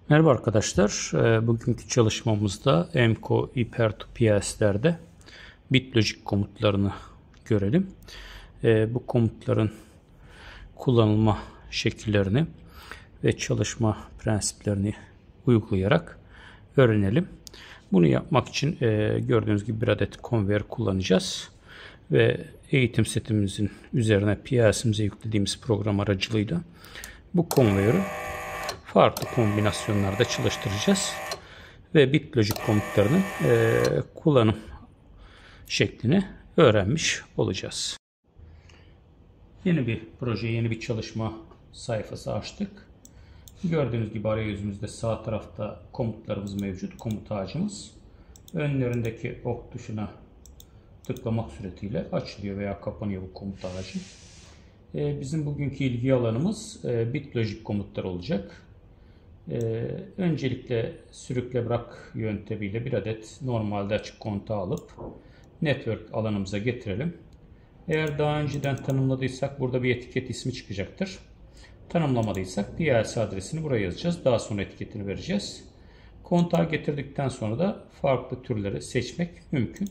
Merhaba arkadaşlar. Bugünkü çalışmamızda MCO Hyper2PLC'lerde BitLogic komutlarını görelim. Bu komutların kullanılma şekillerini ve çalışma prensiplerini uygulayarak öğrenelim. Bunu yapmak için gördüğünüz gibi bir adet konveyör kullanacağız. Ve eğitim setimizin üzerine PLC'mize yüklediğimiz program aracılığıyla bu konveyörü farklı kombinasyonlarda çalıştıracağız. Ve BitLogic komutlarının kullanım şeklini öğrenmiş olacağız. Yeni bir proje, yeni bir çalışma sayfası açtık. Gördüğünüz gibi arayüzümüzde sağ tarafta komutlarımız mevcut. Komut ağacımız. Önlerindeki ok tuşuna tıklamak suretiyle açılıyor veya kapanıyor bu komut ağacı. Bizim bugünkü ilgi alanımız BitLogic komutlar olacak. Öncelikle sürükle bırak yöntemiyle bir adet normalde açık kontağı alıp network alanımıza getirelim. Eğer daha önceden tanımladıysak burada bir etiket ismi çıkacaktır. Tanımlamadıysak PLC adresini buraya yazacağız. Daha sonra etiketini vereceğiz. Kontağı getirdikten sonra da farklı türleri seçmek mümkün.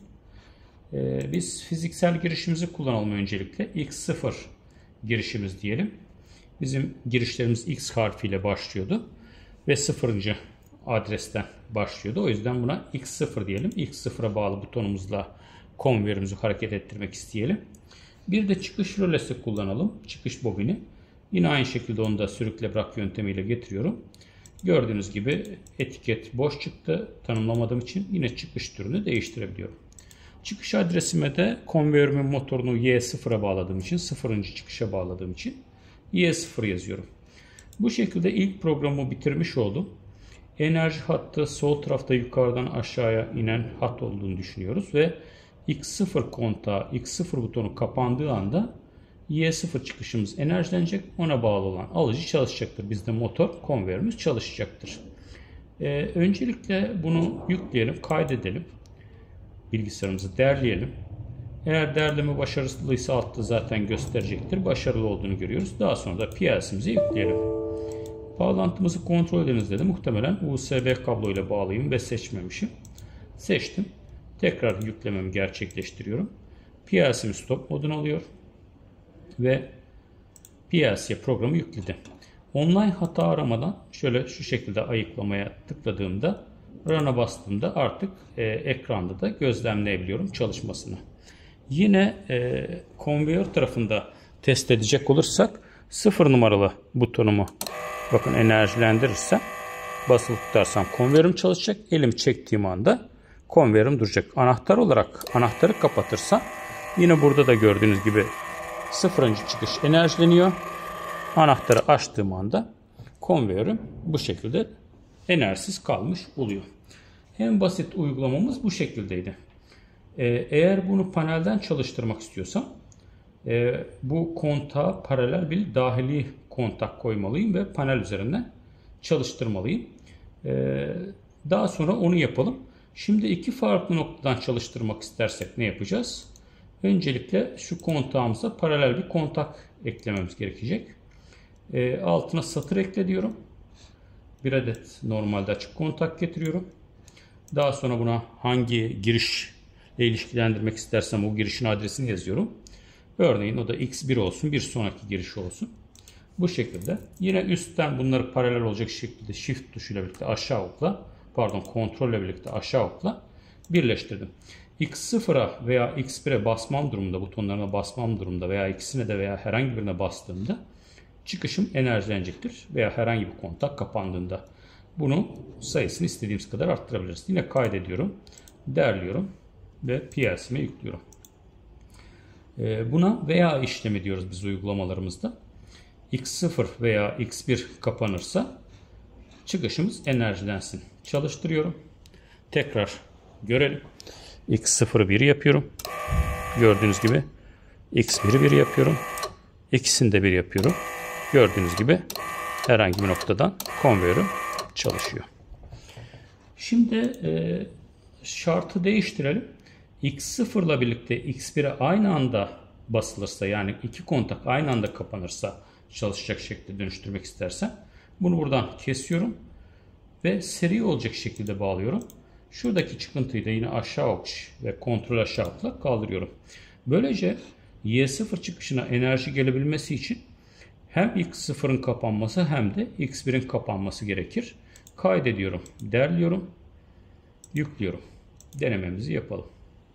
Biz fiziksel girişimizi kullanalım öncelikle. X0 girişimiz diyelim. Bizim girişlerimiz X harfiyle başlıyordu. Ve 0. adresten başlıyordu. O yüzden buna X0 diyelim. X0'a bağlı butonumuzla konveyörümüzü hareket ettirmek isteyelim. Bir de çıkış rölesi kullanalım. Çıkış bobini. Yine aynı şekilde onu da sürükle bırak yöntemiyle getiriyorum. Gördüğünüz gibi etiket boş çıktı. Tanımlamadığım için yine çıkış türünü değiştirebiliyorum. Çıkış adresime de konveyörümün motorunu Y0'a bağladığım için, 0. çıkışa bağladığım için Y0 yazıyorum. Bu şekilde ilk programı bitirmiş oldum. Enerji hattı sol tarafta yukarıdan aşağıya inen hat olduğunu düşünüyoruz ve X0 kontağı, X0 butonu kapandığı anda Y0 çıkışımız enerjilenecek. Ona bağlı olan alıcı çalışacaktır. Bizde motor, konveyörümüz çalışacaktır. Öncelikle bunu yükleyelim, kaydedelim. Bilgisayarımızı derleyelim. Eğer derleme başarılıysa altta zaten gösterecektir. Başarılı olduğunu görüyoruz. Daha sonra da PLC'mize yükleyelim. Bağlantımızı kontrol ediniz dedi. Muhtemelen USB kabloyla bağlıyım ve seçmemişim. Seçtim. Tekrar yüklememi gerçekleştiriyorum. PLC'mi stop moduna alıyor. Ve PLC'ye programı yükledi. Online hata aramadan şöyle şu şekilde ayıklamaya tıkladığımda Run'a bastığımda artık ekranda da gözlemleyebiliyorum çalışmasını. Yine konveyör tarafında test edecek olursak 0 numaralı butonumu bakın enerjilendirirsem basılı tutarsam konveyörüm çalışacak. Elimi çektiğim anda konveyörüm duracak. Anahtar olarak anahtarı kapatırsam yine burada da gördüğünüz gibi 0. çıkış enerjileniyor. Anahtarı açtığım anda konveyörüm bu şekilde enerjisiz kalmış oluyor. En basit uygulamamız bu şekildeydi. Eğer bunu panelden çalıştırmak istiyorsam bu kontağa paralel bir dahili kontak koymalıyım ve panel üzerinden çalıştırmalıyım. Daha sonra onu yapalım. Şimdi iki farklı noktadan çalıştırmak istersek ne yapacağız? Öncelikle şu kontağımıza paralel bir kontak eklememiz gerekecek. Altına satır ekle diyorum. Bir adet normalde açık kontak getiriyorum. Daha sonra buna hangi girişle ilişkilendirmek istersem o girişin adresini yazıyorum. Örneğin o da X1 olsun, bir sonraki giriş olsun. Bu şekilde. Yine üstten bunları paralel olacak şekilde Shift tuşuyla birlikte aşağı okla, kontrolle birlikte aşağı okla birleştirdim. X0'a veya X1'e basmam durumunda, butonlarına basmam durumunda veya ikisine de veya herhangi birine bastığımda çıkışım enerjilenecektir veya herhangi bir kontak kapandığında. Bunun sayısını istediğimiz kadar arttırabiliriz. Yine kaydediyorum, derliyorum ve PLC'me yüklüyorum. Buna veya işlemi diyoruz biz uygulamalarımızda. X0 veya X1 kapanırsa çıkışımız enerjilensin. Çalıştırıyorum. Tekrar görelim. X0'ı 1 yapıyorum. Gördüğünüz gibi X1'i 1 yapıyorum. İkisini de 1 yapıyorum. Gördüğünüz gibi herhangi bir noktadan konveyörüm çalışıyor. Şimdi şartı değiştirelim. X0 ile birlikte X1'e aynı anda basılırsa, yani iki kontak aynı anda kapanırsa çalışacak şekilde dönüştürmek istersem bunu buradan kesiyorum. ve seri olacak şekilde bağlıyorum. Şuradaki çıkıntıyı da yine aşağı ok ve kontrol aşağı okla kaldırıyorum. Böylece Y0 çıkışına enerji gelebilmesi için hem X0'ın kapanması hem de X1'in kapanması gerekir. Kaydediyorum, derliyorum, yüklüyorum. Denememizi yapalım.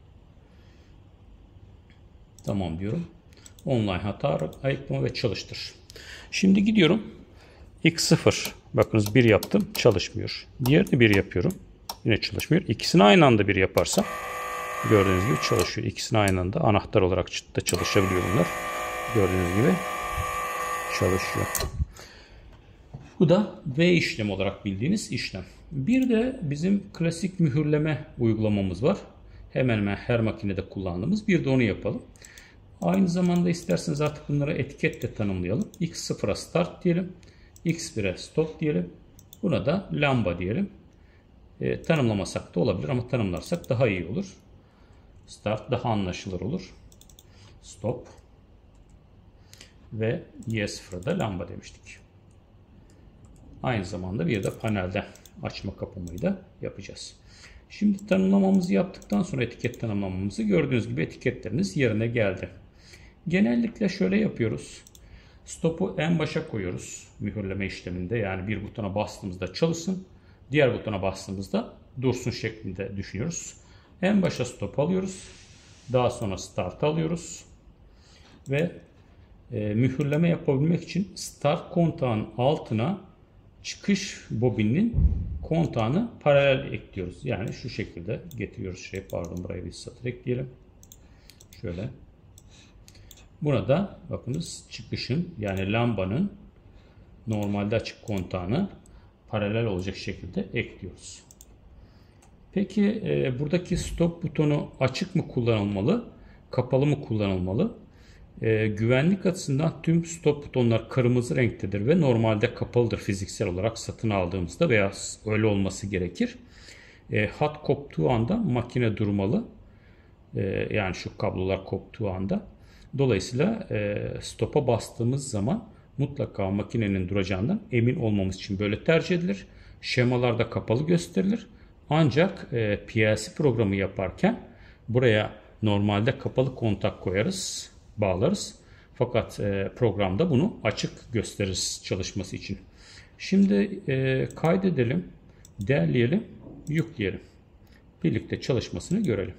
Tamam diyorum. Online hata ayıklama ve çalıştır. Şimdi gidiyorum. X0. Bakınız 1 yaptım. Çalışmıyor. Diğerini 1 yapıyorum. Yine çalışmıyor. İkisini aynı anda 1 yaparsam gördüğünüz gibi çalışıyor. İkisini aynı anda anahtar olarak da çalışabiliyor bunlar. Gördüğünüz gibi çalışıyor. Bu da V işlemi olarak bildiğiniz işlem. Bir de bizim klasik mühürleme uygulamamız var. Hemen hemen her makinede kullandığımız. Bir de onu yapalım. Aynı zamanda isterseniz artık bunlara etiketle tanımlayalım. X0'a start diyelim. X1'e stop diyelim. Buna da lamba diyelim. Tanımlamasak da olabilir ama tanımlarsak daha iyi olur. Start daha anlaşılır olur. Stop. Ve Y0'a da lamba demiştik. Aynı zamanda bir de panelde açma kapamayı da yapacağız. Şimdi tanımlamamızı yaptıktan sonra etiket tanımlamamızı gördüğünüz gibi etiketlerimiz yerine geldi. Genellikle şöyle yapıyoruz. Stop'u en başa koyuyoruz mühürleme işleminde. Yani bir butona bastığımızda çalışsın, diğer butona bastığımızda dursun şeklinde düşünüyoruz. En başa stop alıyoruz. Daha sonra start alıyoruz. Ve mühürleme yapabilmek için start kontağın altına çıkış bobininin kontağını paralel ekliyoruz. Yani şu şekilde getiriyoruz. Buraya bir satır ekleyelim. Şöyle. Buna da bakınız çıkışın yani lambanın normalde açık kontağını paralel olacak şekilde ekliyoruz. Peki buradaki stop butonu açık mı kullanılmalı, kapalı mı kullanılmalı? Güvenlik açısından tüm stop butonlar kırmızı renktedir ve normalde kapalıdır fiziksel olarak satın aldığımızda veya öyle olması gerekir. Hat koptuğu anda makine durmalı. Yani şu kablolar koptuğu anda. Dolayısıyla stop'a bastığımız zaman mutlaka makinenin duracağından emin olmamız için böyle tercih edilir. Şemalarda kapalı gösterilir. Ancak PLC programı yaparken buraya normalde kapalı kontak koyarız, bağlarız. Fakat programda bunu açık gösteririz çalışması için. Şimdi kaydedelim, derleyelim, yükleyelim. Birlikte çalışmasını görelim.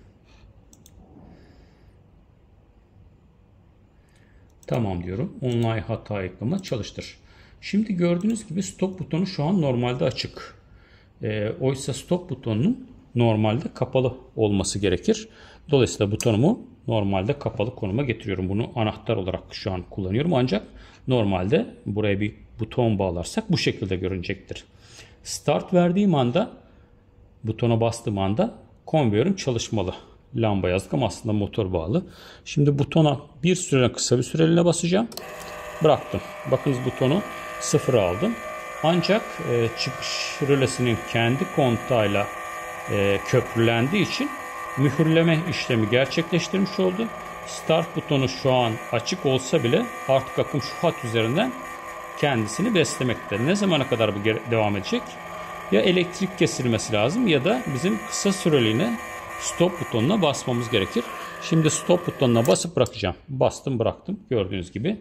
Tamam diyorum. Online hata ayıklama çalıştır. Şimdi gördüğünüz gibi stop butonu şu an normalde açık. Oysa stop butonunun normalde kapalı olması gerekir. Dolayısıyla butonumu normalde kapalı konuma getiriyorum. Bunu anahtar olarak şu an kullanıyorum. Ancak normalde buraya bir buton bağlarsak bu şekilde görünecektir. Start verdiğim anda, butona bastığım anda konveyörüm çalışmalı. Lamba yazdık ama aslında motor bağlı. Şimdi butona bir süreliğine, kısa bir süreliğine basacağım. Bıraktım. Bakınız butonu sıfıra aldım. Ancak çıkış rölesinin kendi kontağıyla köprülendiği için mühürleme işlemi gerçekleştirmiş oldu. Start butonu şu an açık olsa bile artık akım şu hat üzerinden kendisini beslemekte. Ne zamana kadar bu devam edecek? Ya elektrik kesilmesi lazım ya da bizim kısa süreliğine stop butonuna basmamız gerekir. Şimdi stop butonuna basıp bırakacağım. Bastım bıraktım. Gördüğünüz gibi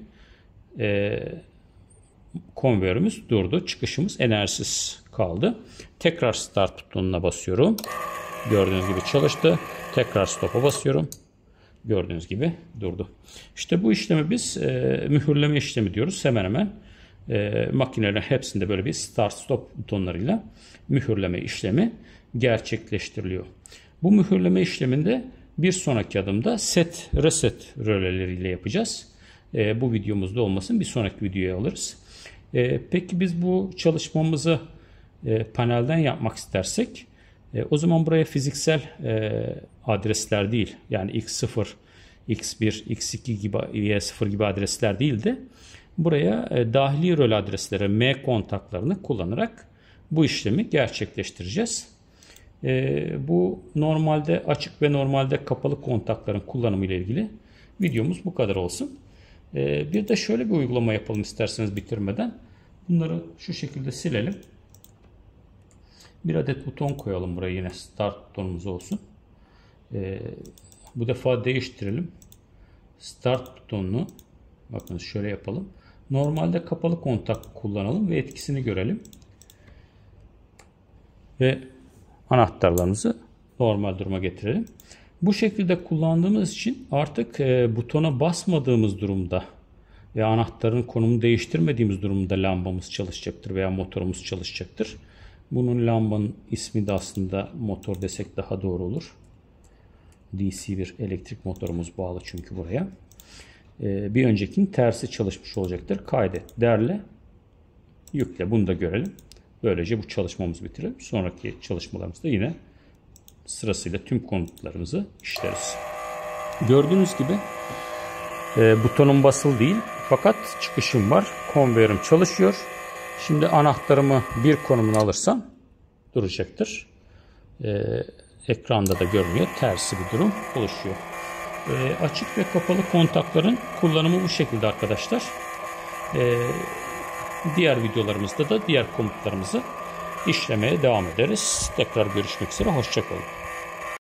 konveyörümüz durdu. Çıkışımız enerjisiz kaldı. Tekrar start butonuna basıyorum. Gördüğünüz gibi çalıştı. Tekrar stop'a basıyorum. Gördüğünüz gibi durdu. İşte bu işlemi biz mühürleme işlemi diyoruz. Hemen hemen makinelerin hepsinde böyle bir start stop butonlarıyla mühürleme işlemi gerçekleştiriliyor. Bu mühürleme işleminde bir sonraki adımda set reset röleleriyle yapacağız. Bu videomuzda olmasın, bir sonraki videoya alırız. Peki biz bu çalışmamızı panelden yapmak istersek o zaman buraya fiziksel adresler değil, yani X0, X1, X2 gibi, Y0 gibi adresler değil de buraya dahili röle adresleri, M kontaklarını kullanarak bu işlemi gerçekleştireceğiz. Bu normalde açık ve normalde kapalı kontakların kullanımı ile ilgili videomuz bu kadar olsun. Bir de şöyle bir uygulama yapalım isterseniz bitirmeden. Bunları şu şekilde silelim. Bir adet buton koyalım buraya, yine start butonumuz olsun. Bu defa değiştirelim. Start butonunu bakın şöyle yapalım. Normalde kapalı kontak kullanalım ve etkisini görelim. Ve anahtarlarımızı normal duruma getirelim. Bu şekilde kullandığımız için artık butona basmadığımız durumda ve anahtarın konumunu değiştirmediğimiz durumda lambamız çalışacaktır veya motorumuz çalışacaktır. Bunun lambanın ismi de aslında motor desek daha doğru olur. DC bir elektrik motorumuz bağlı çünkü buraya. Bir öncekinin tersi çalışmış olacaktır. Kaydet, derle, yükle. Bunu da görelim. Böylece bu çalışmamızı bitirelim. Sonraki çalışmalarımızda yine sırasıyla tüm komutlarımızı işleriz. Gördüğünüz gibi butonum basılı değil fakat çıkışım var. Konveyörüm çalışıyor. Şimdi anahtarımı bir konumuna alırsam duracaktır. Ekranda da görünüyor. Tersi bir durum oluşuyor. Açık ve kapalı kontakların kullanımı bu şekilde arkadaşlar. Diğer videolarımızda da diğer komutlarımızı işlemeye devam ederiz. Tekrar görüşmek üzere. Hoşça kalın.